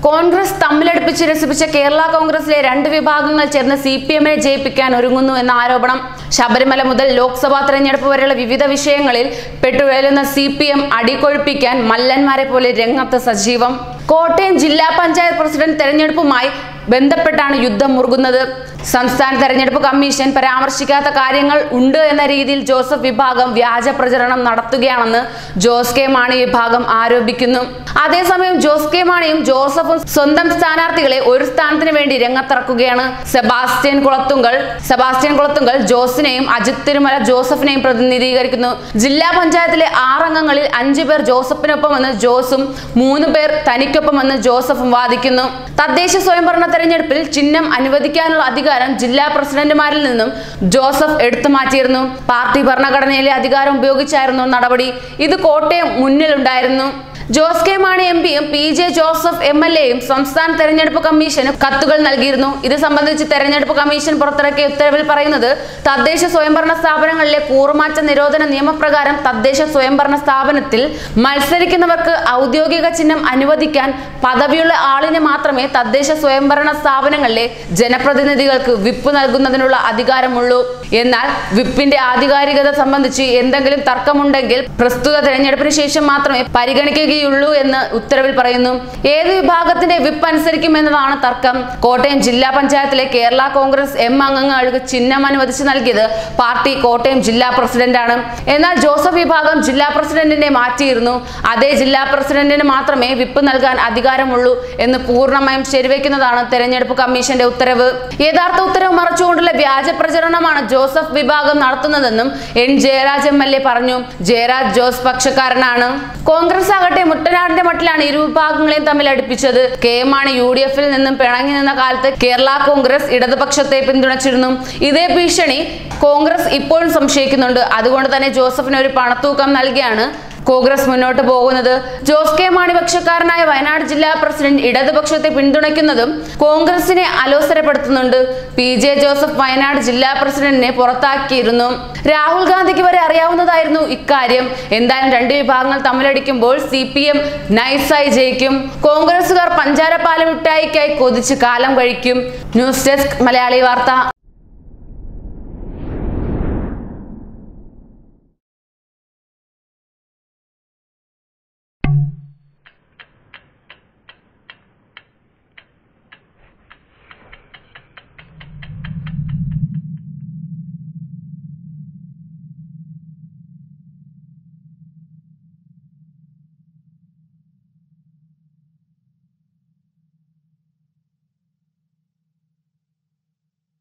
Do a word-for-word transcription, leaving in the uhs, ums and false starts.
കോൺഗ്രസ് തമ്മിലടുപ്പിച്ച് രസിപ്പിച്ച കേരള കോൺഗ്രസിലെ രണ്ട് വിഭാഗങ്ങൾ ചേർന്ന് സി പി എമ്മിനെ ജയിപ്പിക്കാൻ ഒരുങ്ങുന്നു എന്ന ആരോപണം. ശബരിമല മുതൽ ലോക്സഭാ തെരഞ്ഞെടുപ്പ് വരെയുള്ള വിവിധ വിഷയങ്ങളിൽ പെട്ടുഴലുന്ന സി പി എം അടികൊഴുപ്പിക്കാൻ മല്ലന്മാരെ പോലെ രംഗത്ത് സജീവം. കോട്ടയം ജില്ലാ പഞ്ചായത്ത് പ്രസിഡന്റ് തെരഞ്ഞെടുപ്പുമായി ബന്ധപ്പെട്ടാണ് യുദ്ധം മുറുകുന്നത്. സംസ്ഥാന തെരഞ്ഞെടുപ്പ് കമ്മീഷൻ പരാമർശിക്കാത്ത കാര്യങ്ങൾ ഉണ്ട് എന്ന രീതിയിൽ ജോസഫ് വിഭാഗം വ്യാജ പ്രചരണം നടത്തുകയാണെന്ന് ജോസ് കെ മാണി വിഭാഗം ആരോപിക്കുന്നു. അതേസമയം ജോസ് കെ മാണിയും ജോസഫും സ്വന്തം സ്ഥാനാർത്ഥികളെ ഒരു സ്ഥാനത്തിന് വേണ്ടി രംഗത്തിറക്കുകയാണ്. സെബാസ്റ്റ്യൻ കുളത്തുങ്കൽ സെബാസ്റ്റ്യൻ കുളത്തുങ്കൽ ജോസിനെയും അജിത് തിരുമല ജോസഫിനെയും പ്രതിനിധീകരിക്കുന്നു. ജില്ലാ പഞ്ചായത്തിലെ ആറംഗങ്ങളിൽ അഞ്ചു പേർ ജോസഫിനൊപ്പമെന്ന് ജോസും മൂന്ന് പേർ തനിക്കൊപ്പമെന്ന് ജോസഫും വാദിക്കുന്നു. തദ്ദേശ സ്വയംഭരണ തെരഞ്ഞെടുപ്പിൽ ചിഹ്നം അനുവദിക്കാനുള്ള അധികാരം ജില്ലാ പ്രസിഡന്റുമാരിൽ നിന്നും ജോസഫ് എടുത്തു മാറ്റിയിരുന്നു. പാർട്ടി ഭരണഘടനയിലെ അധികാരം ഉപയോഗിച്ചായിരുന്നു നടപടി. ഇത് കോട്ടയം മുന്നിലുണ്ടായിരുന്നു. ജോസ് കെ മാണി എം പിയും P J Joseph M L എയും സംസ്ഥാന തെരഞ്ഞെടുപ്പ് കമ്മീഷന് കത്തുകൾ നൽകിയിരുന്നു. ഇത് സംബന്ധിച്ച് തെരഞ്ഞെടുപ്പ് കമ്മീഷൻ പുറത്തിറക്കിയ ഉത്തരവിൽ പറയുന്നത്, തദ്ദേശ സ്വയംഭരണ സ്ഥാപനങ്ങളിലെ കൂറുമാറ്റ നിരോധന നിയമപ്രകാരം തദ്ദേശ സ്വയംഭരണ സ്ഥാപനത്തിൽ മത്സരിക്കുന്നവർക്ക് ഔദ്യോഗിക ചിഹ്നം അനുവദിക്കാൻ പദവിയുള്ള ആളിന് മാത്രമേ തദ്ദേശ സ്വയംഭരണ സ്ഥാപനങ്ങളിലെ ജനപ്രതിനിധികൾക്ക് വിപ്പ് നൽകുന്നതിനുള്ള അധികാരമുള്ളൂ. എന്നാൽ വിപ്പിന്റെ ആധികാരികത സംബന്ധിച്ച് എന്തെങ്കിലും തർക്കമുണ്ടെങ്കിൽ പ്രസ്തുത തെരഞ്ഞെടുപ്പിന് ശേഷം മാത്രമേ പരിഗണിക്കുകയുള്ളൂ എന്ന് ഉത്തരവിൽ പറയുന്നു. ഏത് വിഭാഗത്തിന്റെ വിപ്പ് അനുസരിക്കുമെന്നതാണ് തർക്കം. കോട്ടയം ജില്ലാ പഞ്ചായത്തിലെ കേരള കോൺഗ്രസ് എം അംഗങ്ങൾക്ക് ചിഹ്നം അനുവദിച്ച് നൽകിയത് പാർട്ടി കോട്ടയം ജില്ലാ പ്രസിഡന്റാണ്. എന്നാൽ ജോസഫ് വിഭാഗം ജില്ലാ പ്രസിഡന്റിനെ മാറ്റിയിരുന്നു. അതേ ജില്ലാ പ്രസിഡന്റിന് മാത്രമേ വിപ്പ് നൽകാൻ അധികാരമുള്ളൂ എന്ന് പൂർണ്ണമായും ശരിവെക്കുന്നതാണ് തെരഞ്ഞെടുപ്പ് കമ്മീഷന്റെ ഉത്തരവ്. യഥാർത്ഥ ഉത്തരവ് മറച്ചുകൊണ്ടുള്ള വ്യാജ പ്രചരണമാണ് ജോസഫ് വിഭാഗം നടത്തുന്നതെന്നും N Jayaraj M L A പറഞ്ഞു. ജയരാജ് ജോസ് പക്ഷക്കാരനാണ്. കോൺഗ്രസ് ആകട്ടെ മുട്ടനാടിന്റെ മട്ടിലാണ് ഇരു വിഭാഗങ്ങളെയും തമ്മിൽ അടുപ്പിച്ചത്. K M Mani U D എഫിൽ നിന്നും പിണങ്ങി നിന്ന കാലത്ത് കേരള കോൺഗ്രസ് ഇടതുപക്ഷത്തെ പിന്തുണച്ചിരുന്നു. ഇതേ ഭീഷണി കോൺഗ്രസ് ഇപ്പോഴും സംശയിക്കുന്നുണ്ട്. അതുകൊണ്ട് തന്നെ ജോസഫിന് ഒരു പണത്തൂക്കം നൽകിയാണ് കോൺഗ്രസ് മുന്നോട്ട് പോകുന്നത്. ജോസ് കെ മാണി പക്ഷക്കാരനായ വയനാട് ജില്ലാ പ്രസിഡന്റ് ഇടതുപക്ഷത്തെ പിന്തുണയ്ക്കുന്നതും കോൺഗ്രസിനെ അലോസരപ്പെടുത്തുന്നുണ്ട്. പി ജെ ജോസഫ് വയനാട് ജില്ലാ പ്രസിഡന്റിനെ പുറത്താക്കിയിരുന്നു. രാഹുൽ ഗാന്ധിക്ക് വരെ അറിയാവുന്നതായിരുന്നു ഇക്കാര്യം. എന്തായാലും രണ്ട് വിഭാഗങ്ങൾ തമ്മിലടിക്കുമ്പോൾ സി പി എം നൈസായി ജയിക്കും. കോൺഗ്രസുകാർ പഞ്ചാരപ്പാല മിഠായിക്കായി കൊതിച്ച് കാലം കഴിക്കും. ന്യൂസ് ഡെസ്ക് മലയാളി വാർത്ത.